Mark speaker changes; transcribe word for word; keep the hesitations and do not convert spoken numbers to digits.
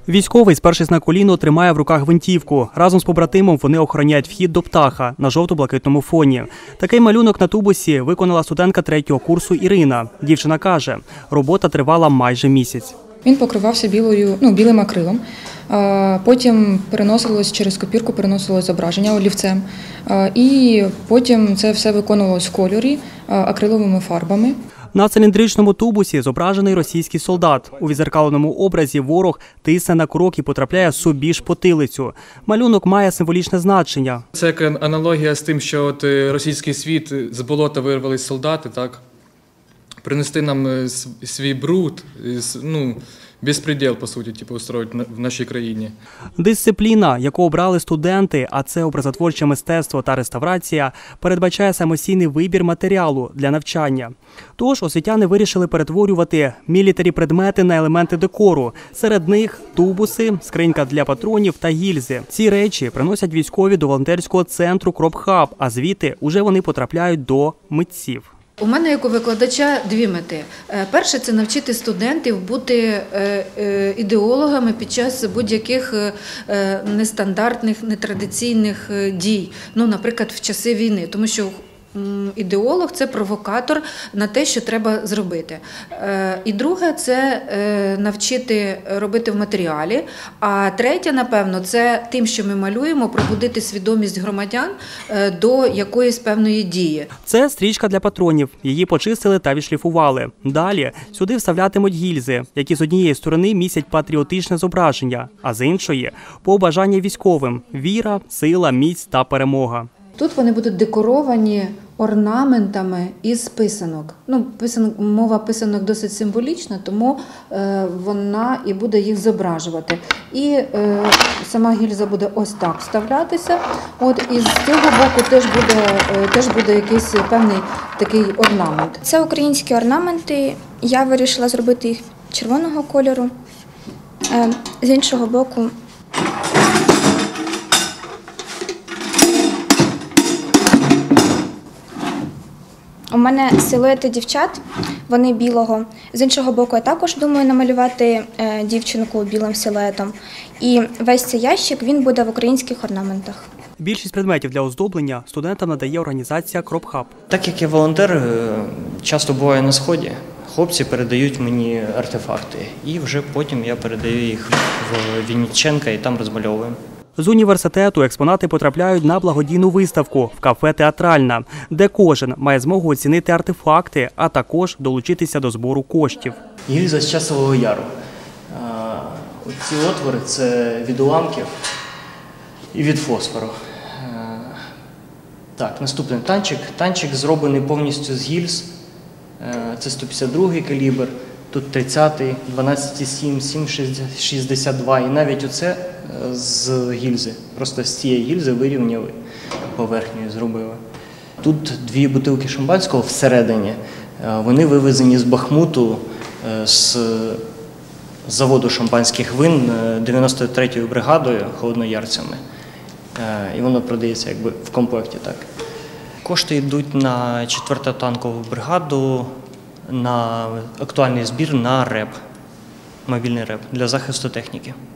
Speaker 1: Військовий, спершись на коліно, тримає в руках гвинтівку. Разом з побратимом вони охороняють вхід до птаха на жовто-блакитному фоні. Такий малюнок на тубусі виконала студентка третього курсу Ірина. Дівчина каже, робота тривала майже місяць.
Speaker 2: Він покривався білою, ну, білим акрилом, потім переносилось через копірку, переносилось зображення олівцем, і потім це все виконувалось в кольорі акриловими фарбами.
Speaker 1: На циліндричному тубусі зображений російський солдат. У відзеркаленому образі ворог тисне на крок і потрапляє собі ж в потилицю. Малюнок має символічне значення.
Speaker 3: Це як аналогія з тим, що от російський світ, з болота вирвались солдати, так? Принести нам свій бруд, ну, безпреділ, по суті, типу, устроїть в нашій країні.
Speaker 1: Дисципліна, яку обрали студенти, а це образотворче мистецтво та реставрація, передбачає самостійний вибір матеріалу для навчання. Тож освітяни вирішили перетворювати мілітарі предмети на елементи декору. Серед них тубуси, скринька для патронів та гільзи. Ці речі приносять військові до волонтерського центру «Кроп-хаб», а звідти уже вони потрапляють до митців.
Speaker 4: У мене як у викладача дві мети. Перше – це навчити студентів бути ідеологами під час будь-яких нестандартних, нетрадиційних дій, ну, наприклад, в часи війни, тому що ідеолог – це провокатор на те, що треба зробити. І друге – це навчити робити в матеріалі. А третє, напевно, це тим, що ми малюємо, пробудити свідомість громадян до якоїсь певної дії.
Speaker 1: Це стрічка для патронів. Її почистили та відшліфували. Далі сюди вставлятимуть гільзи, які з однієї сторони містять патріотичне зображення, а з іншої – побажання військовим – віра, сила, міць та перемога.
Speaker 4: Тут вони будуть декоровані орнаментами із писанок. Ну, писанок, мова писанок досить символічна, тому е, вона і буде їх зображувати. І е, сама гільза буде ось так вставлятися. От, і з цього боку теж буде, е, теж буде якийсь певний такий орнамент.
Speaker 5: Це українські орнаменти. Я вирішила зробити їх червоного кольору. Е, з іншого боку у мене силуети дівчат, вони білого. З іншого боку, я також думаю намалювати дівчинку білим силуетом. І весь цей ящик, він буде в українських орнаментах.
Speaker 1: Більшість предметів для оздоблення студентам надає організація «Кроп-хаб».
Speaker 6: Так як я волонтер, часто буваю на Сході, хлопці передають мені артефакти. І вже потім я передаю їх в Вінниченка і там розмальовуємо.
Speaker 1: З університету експонати потрапляють на благодійну виставку в кафе «Театральна», де кожен має змогу оцінити артефакти, а також долучитися до збору коштів.
Speaker 6: Гільза з Часового Яру. Ці отвори – це від уламків і від фосфору. Так, наступний танчик. Танчик зроблений повністю з гільз. Це сто п'ятдесят другий калібр, тут тридцятий, дванадцять сім, сім шістдесят два і навіть оце з гільзи. Просто з цієї гільзи вирівняли поверхню, зробили. Тут дві бутилки шампанського всередині. Вони вивезені з Бахмуту, з заводу шампанських вин дев'яносто третьою бригадою холодноярцями. І воно продається якби в комплекті так. Кошти йдуть на четверту танкову бригаду, на актуальний збір на РЕП, мобільний РЕП для захисту техніки.